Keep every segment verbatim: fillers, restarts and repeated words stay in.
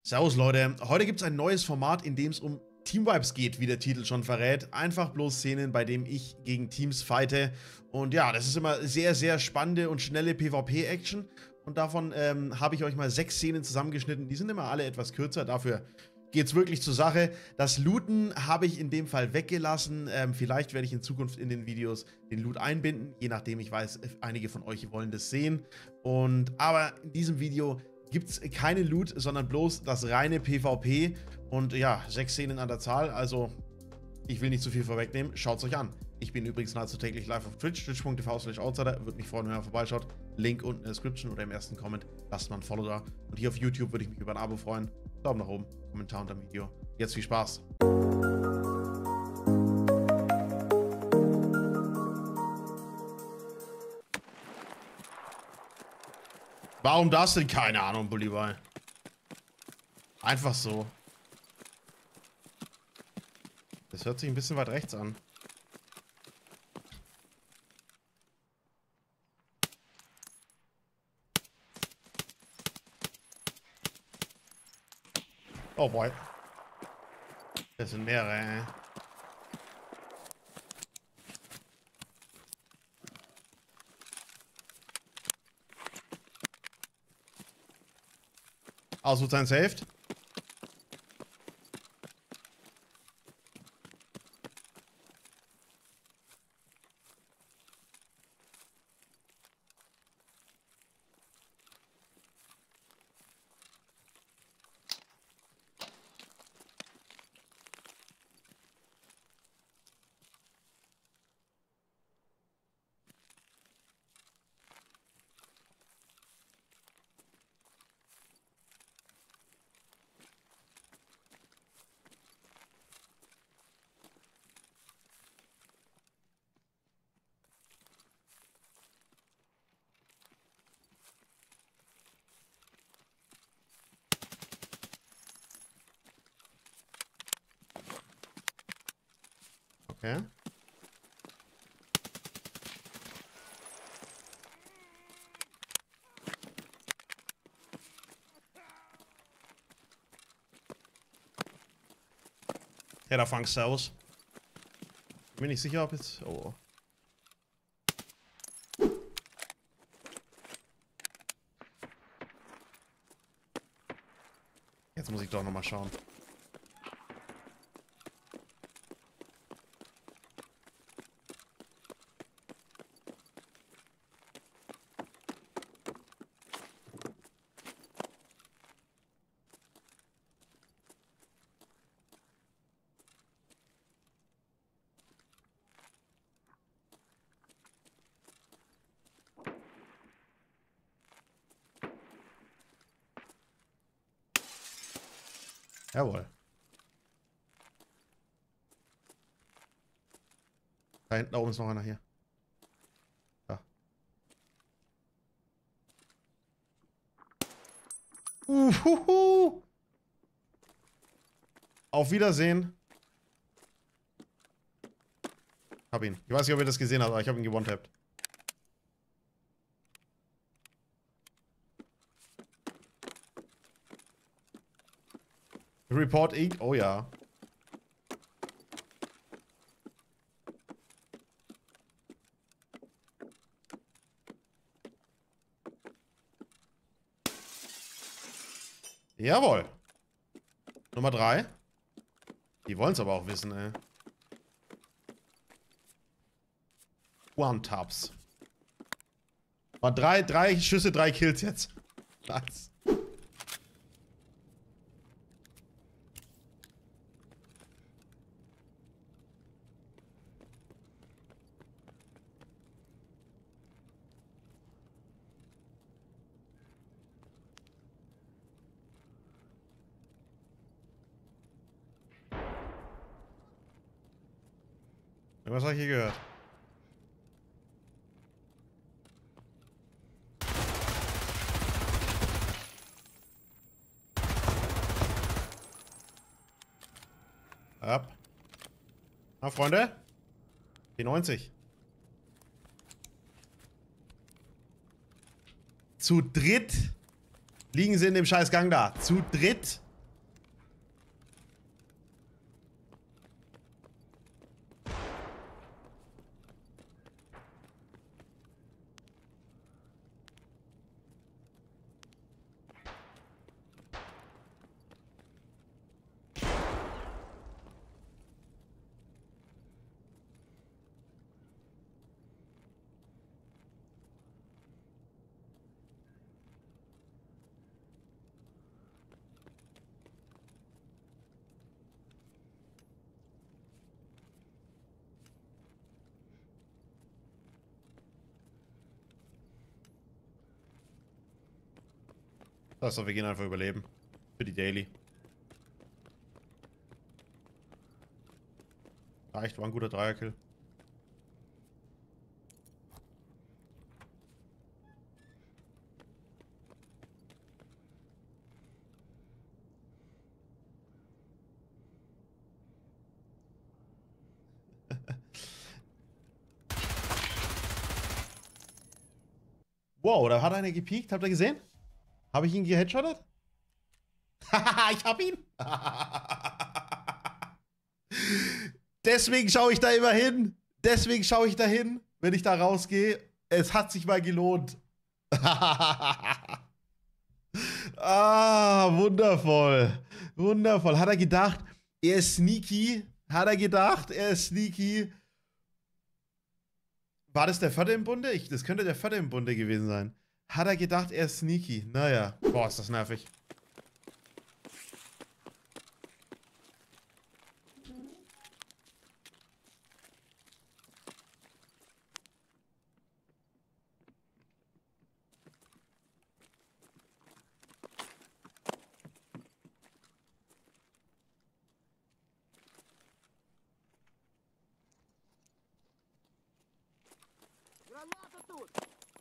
Servus Leute, heute gibt es ein neues Format, in dem es um Teamvibes geht, wie der Titel schon verrät. Einfach bloß Szenen, bei denen ich gegen Teams fighte. Und ja, das ist immer sehr, sehr spannende und schnelle PvP-Action. Und davon ähm, habe ich euch mal sechs Szenen zusammengeschnitten. Die sind immer alle etwas kürzer, dafür geht es wirklich zur Sache. Das Looten habe ich in dem Fall weggelassen. Ähm, vielleicht werde ich in Zukunft in den Videos den Loot einbinden, je nachdem, ich weiß, einige von euch wollen das sehen. Und aber in diesem Video gibt es keine Loot, sondern bloß das reine PvP. Und ja, sechs Szenen an der Zahl, also ich will nicht zu viel vorwegnehmen. Schaut es euch an. Ich bin übrigens nahezu täglich live auf Twitch, twitch punkt t v slash outsider. Würde mich freuen, wenn ihr vorbeischaut. Link unten in der Description oder im ersten Comment. Lasst mal ein Follow da. Und hier auf YouTube würde ich mich über ein Abo freuen. Daumen nach oben, Kommentar unter dem Video. Jetzt viel Spaß. Warum das denn? Keine Ahnung, Bulli-Boy. Einfach so. Das hört sich ein bisschen weit rechts an. Oh boy. Das sind mehrere, ey. Ausrufzeichen saved. Okay. Ja, da fangst du aus. Bin nicht sicher, ob jetzt... Oh. Jetzt muss ich doch nochmal schauen. Jawohl. Da hinten da oben ist noch einer hier. Da. Uhuhu. Auf Wiedersehen. Hab ihn. Ich weiß nicht, ob ihr das gesehen habt, aber ich habe ihn gewone-tappt. Report Inc. Oh ja. Jawohl. Nummer drei. Die wollen es aber auch wissen, ey. One-Taps. War drei, drei Schüsse, drei Kills jetzt. Nice. Was habe ich hier gehört? Ab. Na, Freunde? P neunzig. Zu dritt liegen sie in dem scheiß Gang da. Zu dritt. Lass doch, wir gehen einfach überleben. Für die Daily. Reicht, war ein guter Dreierkill. Wow, da hat einer gepiekt. Habt ihr gesehen? Habe ich ihn geheadshottet? Haha, ich hab ihn. Deswegen schaue ich da immer hin. Deswegen schaue ich da hin, wenn ich da rausgehe. Es hat sich mal gelohnt. Ah, wundervoll. Wundervoll. Hat er gedacht, er ist sneaky? Hat er gedacht, er ist sneaky? War das der Vater im Bunde? Ich, das könnte der Vater im Bunde gewesen sein. Hat er gedacht, er ist sneaky? Naja. Boah, ist das nervig. Граната тут!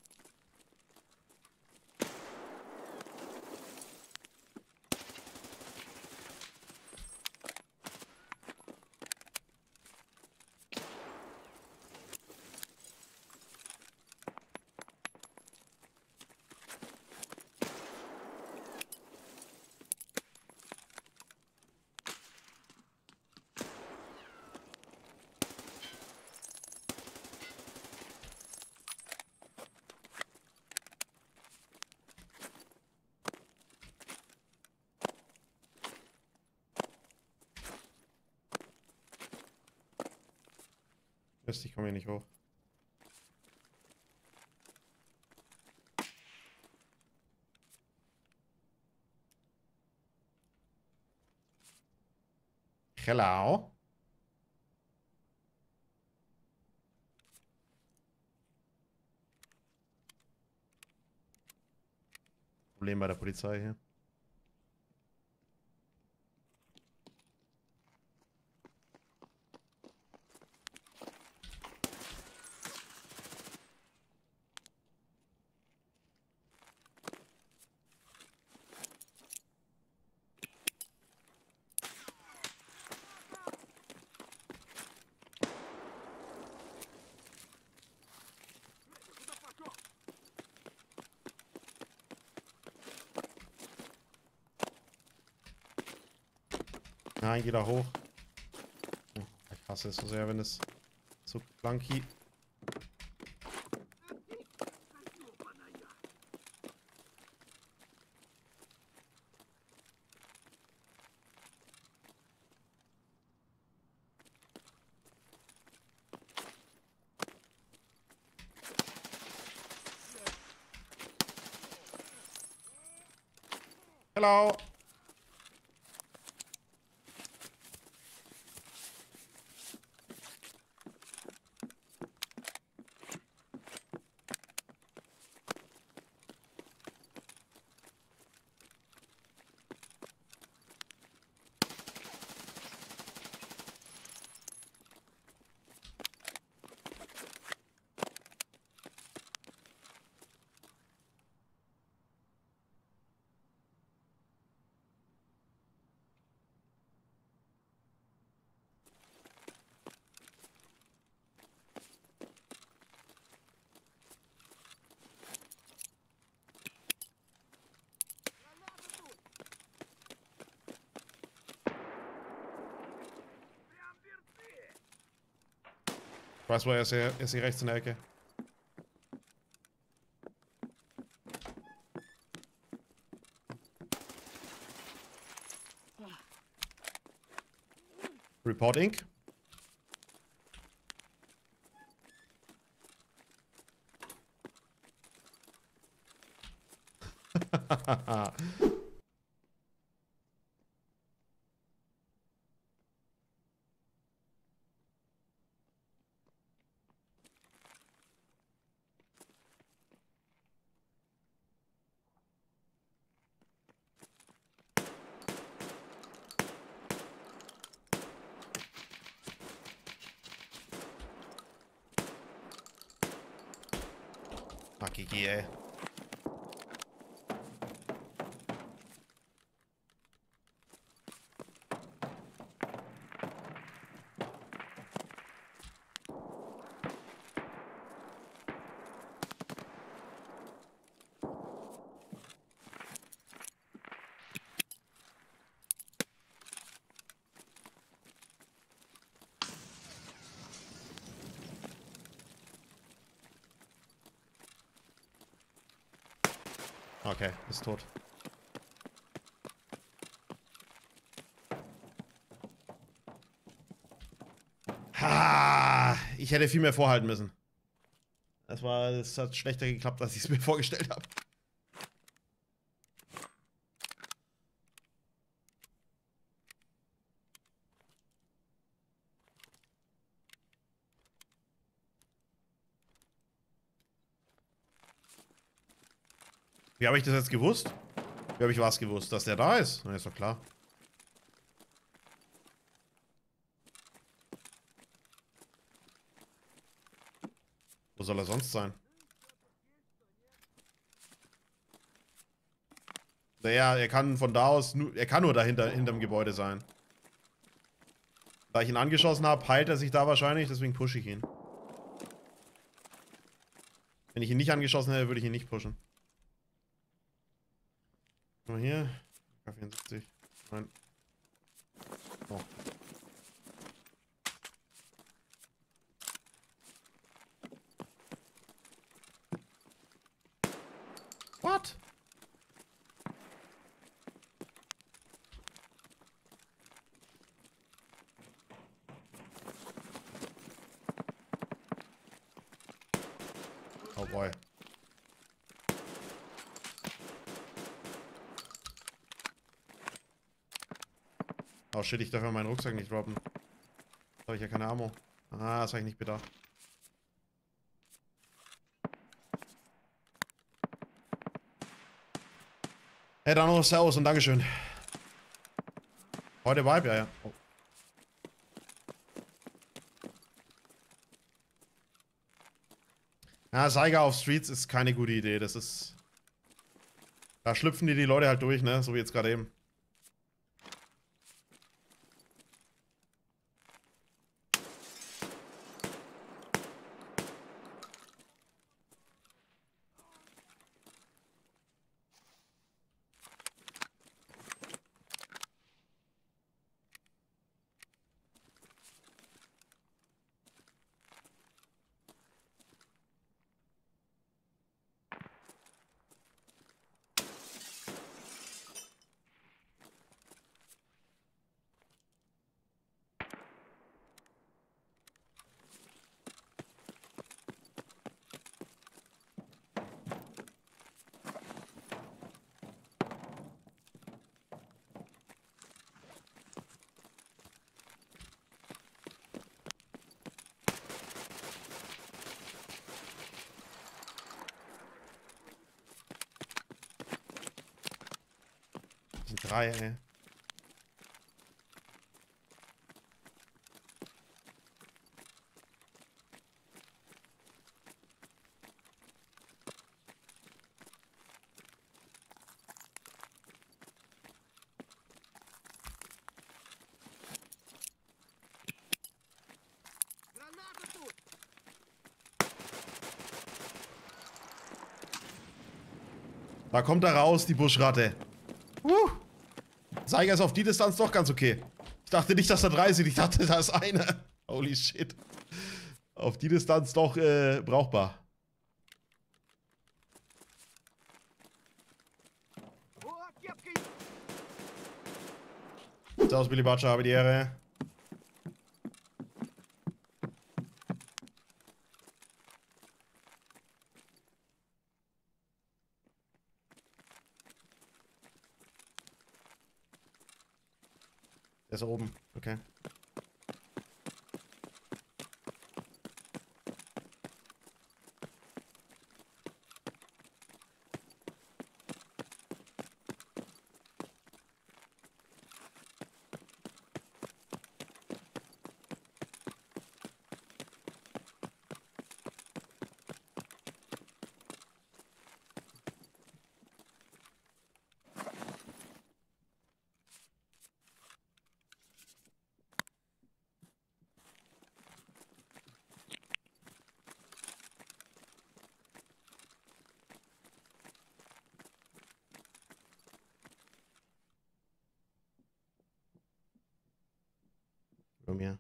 Mist, ich komme hier nicht hoch. Hello. Problem bei der Polizei hier. Nein, geh da hoch. Ich hasse es so sehr, wenn es so clunky. Hello. Ich weiß, wo er ist, er ist hier rechts in der Ecke. Report Inc. G G, ey. Okay, ist tot. Ha! Ich hätte viel mehr vorhalten müssen. Das war, das hat schlechter geklappt, als ich es mir vorgestellt habe. Wie habe ich das jetzt gewusst? Wie habe ich was gewusst? Dass der da ist? Na, ist doch klar. Wo soll er sonst sein? Naja, er kann von da aus, nur, er kann nur dahinter, hinterm Gebäude sein. Da ich ihn angeschossen habe, heilt er sich da wahrscheinlich, deswegen pushe ich ihn. Wenn ich ihn nicht angeschossen hätte, würde ich ihn nicht pushen. Mal hier. K vierundsiebzig. Nein. Oh. What? Oh boy. Oh shit, ich darf ja meinen Rucksack nicht droppen. Da habe ich ja keine Ammo. Ah, das habe ich nicht bedacht. Hey, dann noch Servus und Dankeschön. Heute Vibe, ja, ja. Oh. Ja, Saiga auf Streets ist keine gute Idee. Das ist... Da schlüpfen die die Leute halt durch, ne? So wie jetzt gerade eben. Das sind drei, ey. Граната тут! Da kommt er raus, die Buschratte. Uh. Saiga ist auf die Distanz doch ganz okay. Ich dachte nicht, dass da drei sind. Ich dachte, da ist einer. Holy shit. Auf die Distanz doch äh, brauchbar. О, кепка! Servus, Billy Butcher, habe die Ehre. Der ist oben, okay. Bei mir.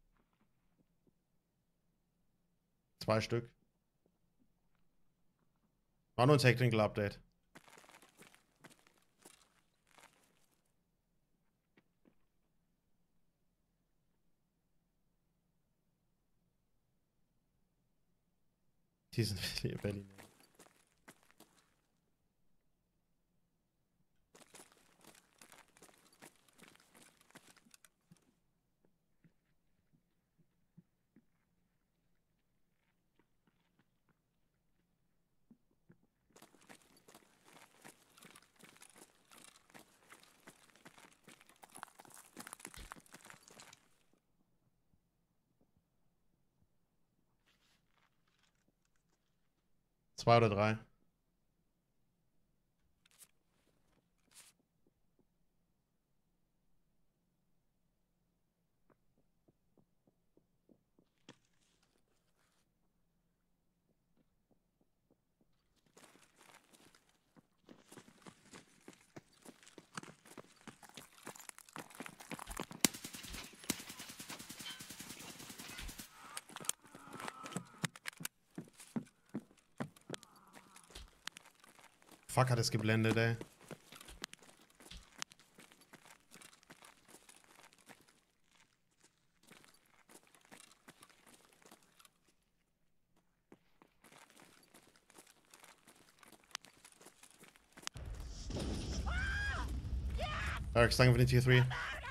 Zwei Stück. War nur ein Technical Update. Die sind Berlin. Zwei oder drei. Fuck, hat es geblendet, ey. Eric, danke für den Tier drei.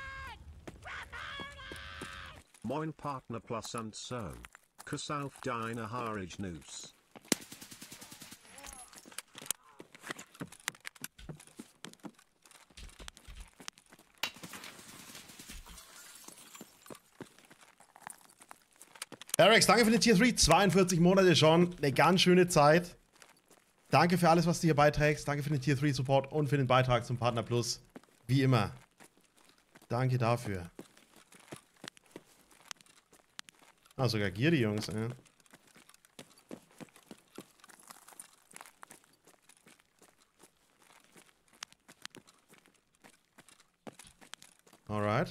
Moin Partner Plus and so. Kusauf deine Harage Noose. Eric, danke für den Tier drei. zweiundvierzig Monate schon. Eine ganz schöne Zeit. Danke für alles, was du hier beiträgst. Danke für den Tier drei Support und für den Beitrag zum Partner Plus. Wie immer. Danke dafür. Ah, sogar Gier, die Jungs, ey. Alright.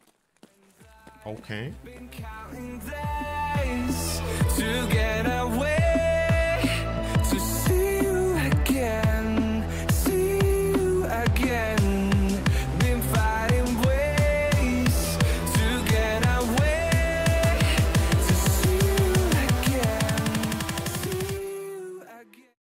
Okay. Been counting days to get away.